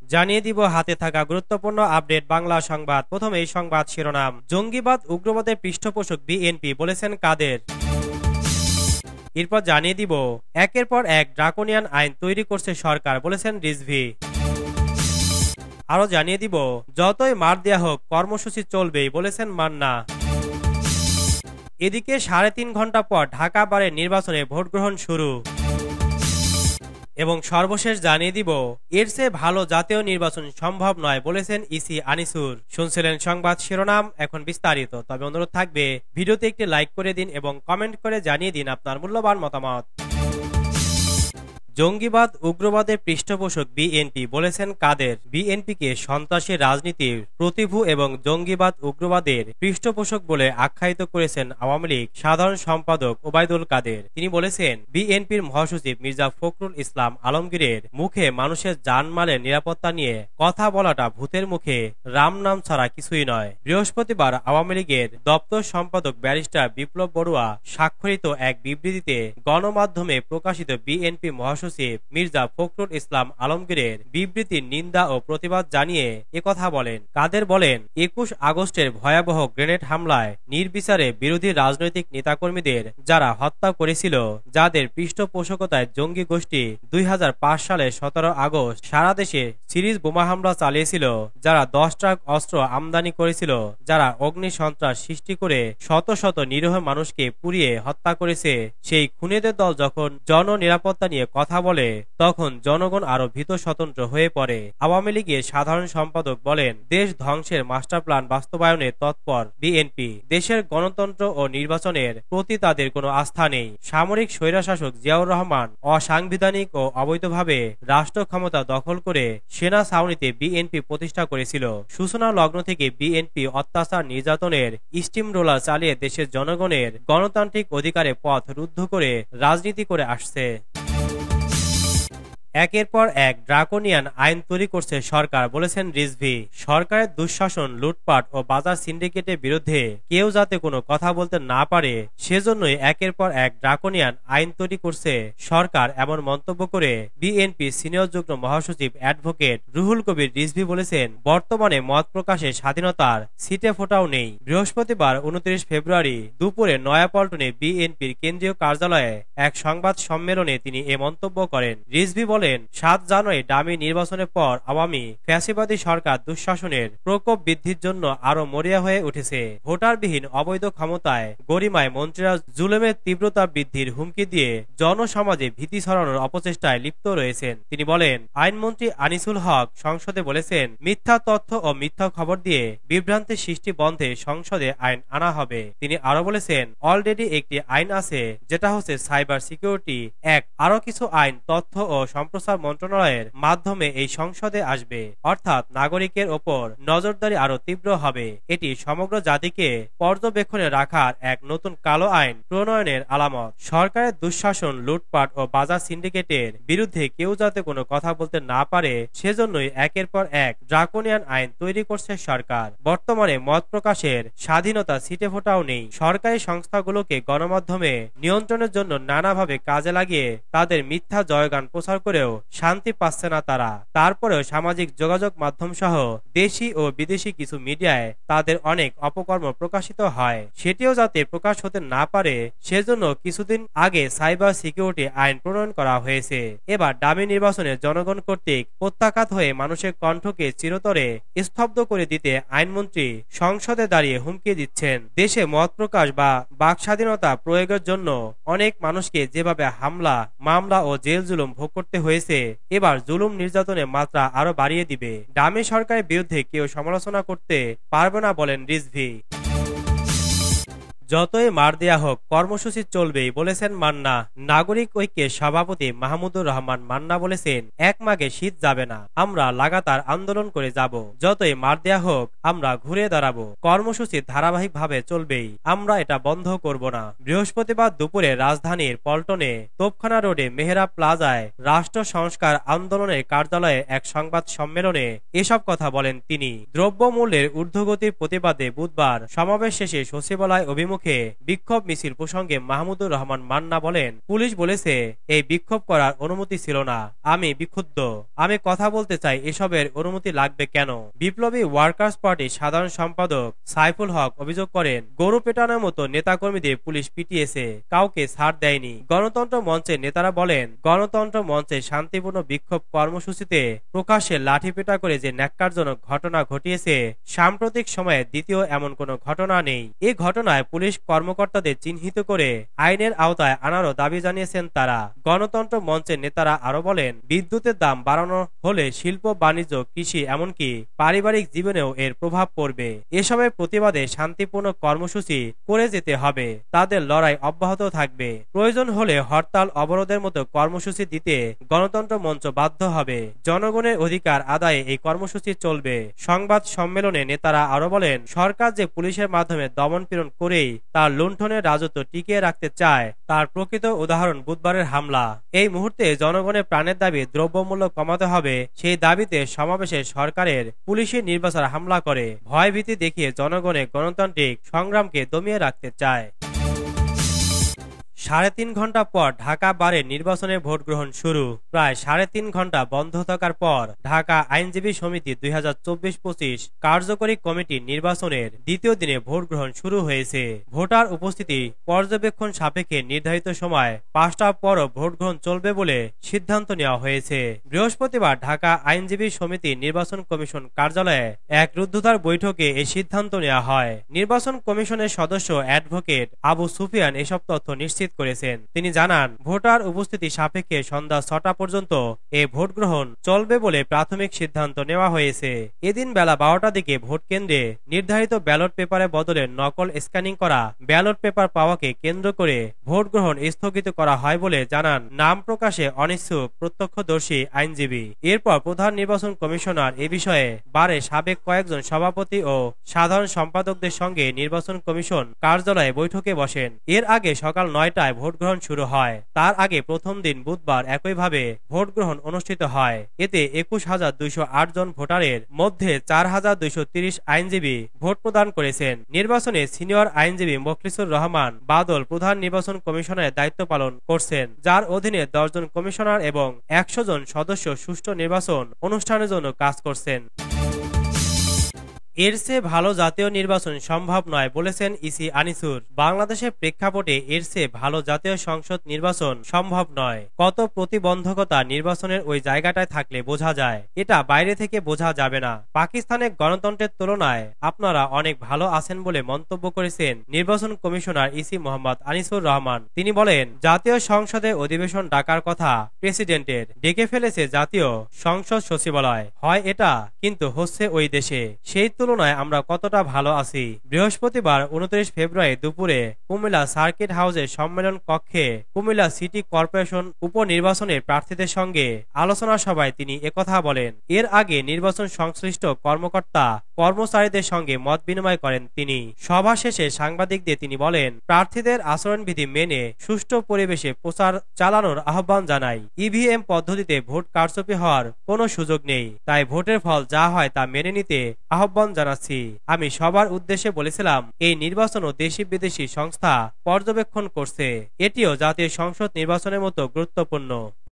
জানিয়ে দিব হাতে থাকা গুরুত্বপূর্ণ আপডেট বাংলা সংবাদ। প্রথমে এই সংবাদ শিরোনাম। জঙ্গিবাদ উগ্রবাদের পৃষ্ঠপোষক বিএনপি বলেছেন কাদের। এরপর জানিয়ে দিব একের পর এক ড্রাকোনিয়ান আইন তৈরি করছে সরকার বলেছেন রিজভী। আরো জানিয়ে দিব যতই মার দেয়া হোক কর্মসূচি চলবেই বলেছেন মান্না। এদিকে ৩.৫ ঘন্টা পর ঢাকা বারের নির্বাচনে ভোট গ্রহণ শুরু। এবং সর্বশেষ জানিয়ে দিব এর চেয়ে ভালো জাতীয় নির্বাচন সম্ভব নয় বলেছেন ইসি আনিসুর। শুনছিলেন সংবাদ শিরোনাম, এখন বিস্তারিত। তবে অনুরোধ থাকবে ভিডিওতে একটি লাইক করে দিন এবং কমেন্ট করে জানিয়ে দিন আপনার মূল্যবান মতামত। জঙ্গিবাদ উগ্রবাদের পৃষ্ঠপোষক বিএনপি বলেছেন কাদের। বিএনপিকে সন্ত্রাসী রাজনীতির প্রতিভূ এবং জঙ্গিবাদ উগ্রবাদের পৃষ্ঠপোষক বলে আখ্যায়িত করেছেন আওয়ামী লীগ সাধারণ সম্পাদক ওবায়দুল কাদের। তিনি বলেছেন বিএনপির মহাসচিব মির্জা ফখরুল ইসলাম আলমগীরের মুখে মানুষের জানমালের নিরাপত্তা নিয়ে কথা বলাটা ভূতের মুখে রাম নাম ছাড়া কিছুই নয়। বৃহস্পতিবার আওয়ামী লীগের দপ্তর সম্পাদক ব্যারিস্টার বিপ্লব বড়ুয়া স্বাক্ষরিত এক বিবৃতিতে গণমাধ্যমে প্রকাশিত বিএনপি মহাসচিব মির্জা ফখরুল ইসলাম আলমগীরের বিবৃতির নিন্দা ও প্রতিবাদ জানিয়ে একথা বলেন। কাদের বলেন ২১ আগস্টের ভয়াবহ গ্রেনেড হামলায় নির্বিচারে বিরোধী রাজনৈতিক নেতাকর্মীদের যারা হত্যা করেছিল, যাদের পৃষ্ঠপোষকতায় জঙ্গি গোষ্ঠী ২০০৫ সালে ১৭ আগস্ট সারা দেশে সিরিজ বোমা হামলা চালিয়েছিল, যারা ১০ ট্রাক অস্ত্র আমদানি করেছিল, যারা অগ্নি সন্ত্রাস সৃষ্টি করে শত শত নিরীহ মানুষকে পুড়িয়ে হত্যা করেছে, সেই খুনিদের দল যখন জননিরাপত্তা নিয়ে কথা বলে তখন জনগণ আরো ভীত স্বতন্ত্র হয়ে পড়ে। আওয়ামী লীগের সাধারণ সম্পাদক বলেন দেশ ধ্বংসের মাস্টার প্ল্যান বাস্তবায়নে তৎপর বিএনপি। দেশের গণতন্ত্র ও নির্বাচনের প্রতি তাদের কোনো আস্থা নেই। সামরিক স্বৈরশাসক জিয়াউর রহমান অসাংবিধানিক ও অবৈধভাবে রাষ্ট্র ক্ষমতা দখল করে সেনা ছাউনিতে বিএনপি প্রতিষ্ঠা করেছিল। সূচনা লগ্ন থেকে বিএনপি অত্যাচার নির্যাতনের স্টিম রোলার চালিয়ে দেশের জনগণের গণতান্ত্রিক অধিকারে পথ রুদ্ধ করে রাজনীতি করে আসছে। একের পর এক ড্রাকোনিয়ান আইন তৈরি করছে সরকার বলেছেন রিজভী। সরকারের দুঃশাসন, লুটপাট ও বাজার সিন্ডিকেটের বিরুদ্ধে কেউ যাতে কোনো কথা বলতে না পারে সেজন্যই একের পর এক ড্রাকোনিয়ান আইন তৈরি করছে সরকার, এমন মন্তব্য করে বিএনপি সিনিয়র যুগ্ম মহাসচিব অ্যাডভোকেট রুহুল কবির রিজভী বলেছেন বর্তমানে মত প্রকাশের স্বাধীনতার ছিটে ফোঁটাও নেই। বৃহস্পতিবার ২৯ ফেব্রুয়ারি দুপুরে নয়াপল্টনে বিএনপির কেন্দ্রীয় কার্যালয়ে এক সংবাদ সম্মেলনে তিনি এ মন্তব্য করেন। রিজভী বলেন ৭ জানুয়ারি ডামি নির্বাচনের পর আওয়ামী ফ্যাসিবাদী সরকার দুঃশাসনের প্রকোপ বৃদ্ধির জন্য আরো মরিয়া হয়ে উঠেছে। ভোটারবিহীন অবৈধ ক্ষমতায় গরিমায় মন্ত্রীরা জুলুমের তীব্রতা বৃদ্ধির হুমকি দিয়ে জনসমাজে ভীতি ছড়ানোর অপচেষ্টায় লিপ্ত রয়েছেন। তিনি বলেন আইনমন্ত্রী আনিসুল হক সংসদে বলেছেন মিথ্যা তথ্য ও মিথ্যা খবর দিয়ে বিভ্রান্তি সৃষ্টি বন্ধে সংসদে আইন আনা হবে। তিনি আরো বলেছেন অলরেডি একটি আইন আছে যেটা হচ্ছে সাইবার সিকিউরিটি অ্যাক্ট। আরো কিছু আইন তথ্য ও সম্প্রচার মন্ত্রণালয়ের মাধ্যমে এই সংসদে আসবে, অর্থাৎ নাগরিকের ওপর নজরদারি আরো তীব্র হবে। এটি সমগ্র জাতিকে পর্যবেক্ষণে রাখার এক নতুন কালো আইন প্রণয়নের আলামত। সরকারের দুঃশাসন, লুটপাট ও বাজার সিন্ডিকেটের বিরুদ্ধে কেউ যাতে কোনো কথা বলতে না পারে সেজন্যই একের পর এক ড্রাকোনিয়ান আইন তৈরি করছে সরকার। বর্তমানে মত প্রকাশের স্বাধীনতা ছিটে ফোঁটাও নেই। সরকারি সংস্থাগুলোকে গণমাধ্যমে নিয়ন্ত্রণের জন্য নানাভাবে কাজে লাগিয়ে তাদের মিথ্যা জয়গান প্রচার করেও শান্তি পাচ্ছে না তারা। তারপরেও সামাজিক যোগাযোগ মাধ্যম সহ দেশি ও বিদেশি কিছু মিডিয়ায় তাদের অনেক অপকর্ম প্রকাশিত হয়, সেটিও যাতে প্রকাশ হতে না পারে সেজন্য কিছুদিন আগে সাইবার সিকিউরিটি আইন প্রণয়ন করা হয়েছে। এবার ডামি নির্বাচনে জনগণ কর্তৃক প্রত্যাখ্যাত হয়ে মানুষের কণ্ঠকে চিরতরে স্তব্ধ করে দিতে আইনমন্ত্রী সংসদে দাঁড়িয়ে হুমকি দিচ্ছেন। দেশে মত প্রকাশ বা বাক স্বাধীনতা প্রয়োগের জন্য অনেক মানুষকে যেভাবে হামলা, মামলা ও জেল জুলুম ভোগ করতে হয়েছে, এবার জুলুম নির্যাতনের মাত্রা আরো বাড়িয়ে দিবে। ডামি সরকারের বিরুদ্ধে কেউ সমালোচনা করতে পারবে না বলেন রিজভী। যতই মার দেয়া হোক কর্মসূচি চলবেই বলেছেন মান্না। নাগরিক ঐক্যের সভাপতি মাহমুদুর রহমান মান্না বলেছেন এক মাঘে শীত যাবে না, আমরা লাগাতার আন্দোলন করে যাব। যতই মার দেয়া হোক আমরা ঘুরে দাঁড়াবো। কর্মসূচি ধারাবাহিকভাবে চলবেই, আমরা এটা বন্ধ করব না। বৃহস্পতিবার দুপুরে রাজধানীর পল্টনে তোপখানা রোডে মেহরাব প্লাজায় রাষ্ট্র সংস্কার আন্দোলনের কার্যালয়ে এক সংবাদ সম্মেলনে এসব কথা বলেন তিনি। দ্রব্যমূল্যের ঊর্ধ্বগতির প্রতিবাদে বুধবার সমাবেশ শেষে সচিবালয় অভিমুখে মুখে বিক্ষোভ মিছিল প্রসঙ্গে মাহমুদুর রহমান মান্না বলেন, পুলিশ বলেছে এই বিক্ষোভ করার অনুমতি ছিল না। আমি বিক্ষুব্ধ। আমি কথা বলতে চাই, এসবের অনুমতি লাগবে কেন? বিপ্লবী ওয়ার্কার্স পার্টির সাধারণ সম্পাদক সাইফুল হক অভিযোগ করেন, গরু পেটানোর মতো নেতাকর্মীদের পুলিশ পিটিয়েছে, কাউকে ছাড় দেয়নি। গণতন্ত্র মঞ্চের নেতারা বলেন, গণতন্ত্র মঞ্চে শান্তিপূর্ণ বিক্ষোভ কর্মসূচিতে প্রকাশ্যে লাঠিপেটা করে যে ন্যাক্কারজনক ঘটনা ঘটিয়েছে, সাম্প্রতিক সময়ে দ্বিতীয় এমন কোনো ঘটনা নেই। এই ঘটনায় পুলিশ কর্মকর্তাদের চিহ্নিত করে আইনের আওতায় আনারও দাবি জানিয়েছেন তারা। গণতন্ত্র মঞ্চের নেতারা আরো বলেন, বিদ্যুতের দাম বাড়ানো হলে শিল্প, বাণিজ্য, কৃষি এমনকি পারিবারিক জীবনেও এর প্রভাব পড়বে। এসবের প্রতিবাদে শান্তিপূর্ণ কর্মসূচি করে যেতে হবে। তাদের লড়াই অব্যাহত থাকবে। প্রয়োজন হলে হরতাল, অবরোধের মতো কর্মসূচি দিতে গণতন্ত্র মঞ্চ বাধ্য হবে। জনগণের অধিকার আদায়ে এই কর্মসূচি চলবে। সংবাদ সম্মেলনে নেতারা আরো বলেন, সরকার যে পুলিশের মাধ্যমে দমনপীড়ন করেই তার লুণ্ঠনের রাজত্ব টিকিয়ে রাখতে চায়, তার প্রকৃত উদাহরণ বুধবারের হামলা। এই মুহূর্তে জনগণের প্রাণের দাবি দ্রব্যমূল্য কমাতে হবে। সেই দাবিতে সমাবেশে সরকারের পুলিশি নির্বাচন হামলা করে ভয়ভীতি দেখিয়ে জনগণের গণতান্ত্রিক সংগ্রামকে দমিয়ে রাখতে চায়। 3.5 ঘন্টা পর ঢাকা বারে নির্বাচনে ভোট গ্রহণ শুরু। প্রায় 3.5 ঘন্টা বন্ধ থাকার পর ঢাকা আইনজীবী সমিতি 2024-25 কার্যকরী কমিটির নির্বাচনের দ্বিতীয় দিনে ভোট গ্রহণ শুরু হয়েছে। ভোটার উপস্থিতি পর্যবেক্ষণ সাপেক্ষে নির্ধারিত সময় 5টার পরও ভোট গ্রহণ চলবে বলে সিদ্ধান্ত নেওয়া হয়েছে। বৃহস্পতিবার ঢাকা আইনজীবী সমিতি নির্বাচন কমিশন কার্যালয়ে এক রুদ্ধদ্বার বৈঠকে এই সিদ্ধান্ত নেওয়া হয়। নির্বাচন কমিশনের সদস্য অ্যাডভোকেট আবু সুফিয়ান এসব তথ্য নিশ্চিত করেছেন। তিনি জানান, ভোটার উপস্থিতি সাপেক্ষে সন্ধ্যা 6টা পর্যন্ত এ ভোট গ্রহণ চলবে বলে প্রাথমিক সিদ্ধান্ত নেওয়া হয়েছে। এদিন বেলা 12টার দিকে ভোট কেন্দ্রে নির্ধারিত ব্যালট পেপারের বদলে নকল স্ক্যানিং করা ব্যালট পেপার পাওয়াকে কেন্দ্র করে ভোট গ্রহণ স্থগিত করা হয় বলে জানান নাম প্রকাশে অনিচ্ছুক প্রত্যক্ষদর্শী আইনজীবী। এরপর প্রধান নির্বাচন কমিশনার এ বিষয়ে বারে সাবেক কয়েকজন সভাপতি ও সাধারণ সম্পাদকদের সঙ্গে নির্বাচন কমিশন কার্যালয়ে বৈঠকে বসেন। এর আগে সকাল 9টায় ভোট গ্রহণ শুরু হয়। তার আগে প্রথম দিন বুধবার একইভাবে ভোট গ্রহণ অনুষ্ঠিত হয়। এতে 21,208 জন ভোটারের মধ্যে 4,230 আইনজীবী ভোট প্রদান করেছেন। নির্বাচনে সিনিয়র আইনজীবী মোখলিসুর রহমান বাদল প্রধান নির্বাচন কমিশনের দায়িত্ব পালন করছেন, যার অধীনে 10 জন কমিশনার এবং 100 জন সদস্য সুষ্ঠু নির্বাচন অনুষ্ঠানের জন্য কাজ করছেন। এর চেয়ে ভালো জাতীয় নির্বাচন সম্ভব নয় বলেছেন ইসি আনিসুর। বাংলাদেশের প্রেক্ষাপটে এর চেয়ে ভালো জাতীয় সংসদ নির্বাচন সম্ভব নয়। কত প্রতিবন্ধকতা নির্বাচনের ওই জায়গাটায় থাকলে বোঝা যায়, এটা বাইরে থেকে বোঝা যাবে না। পাকিস্তানের গণতন্ত্রের তুলনায় আপনারা অনেক ভালো আছেন বলে মন্তব্য করেছেন নির্বাচন কমিশনার ইসি মোহাম্মদ আনিসুর রহমান। তিনি বলেন, জাতীয় সংসদে অধিবেশন ডাকার কথা প্রেসিডেন্টের, ডেকে ফেলেছে জাতীয় সংসদ সচিবালয়। হয় এটা, কিন্তু হচ্ছে ওই দেশে। সেই তুলনায় আমরা কতটা ভালো আছি। বৃহস্পতিবার 29 ফেব্রুয়ারি দুপুরে কুমিল্লা সার্কিট হাউসের সম্মেলন কক্ষে কুমিল্লা সিটি কর্পোরেশন উপনির্বাচনের প্রার্থীদের সঙ্গে আলোচনা সভায় তিনি একথা বলেন। এর আগে নির্বাচন সংশ্লিষ্ট কর্মকর্তা কর্মচারীদের সঙ্গে মত বিনিময় করেন তিনি। সভা শেষে সাংবাদিকদের তিনি বলেন, প্রার্থীদের আচরণবিধি মেনে সুষ্ঠু পরিবেশে প্রচার চালানোর আহ্বান জানাই। ইভিএম পদ্ধতিতে ভোট কারচুপি হওয়ার কোনো সুযোগ নেই, তাই ভোটের ফল যা হয় তা মেনে নিতে আহ্বান জানাচ্ছি। আমি সবার উদ্দেশ্যে বলেছিলাম, এই নির্বাচন ও দেশি বিদেশি সংস্থা পর্যবেক্ষণ করছে, এটিও জাতীয় সংসদ নির্বাচনের মতো গুরুত্বপূর্ণ।